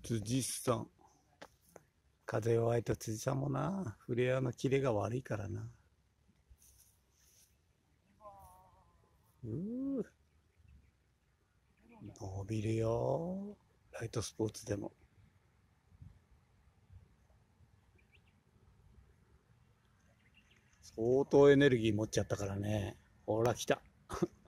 辻さん。風弱いと辻さんもな、フレアのキレが悪いからな。伸びるよ。ライトスポーツでも。相当エネルギー持っちゃったからね。ほら、来た。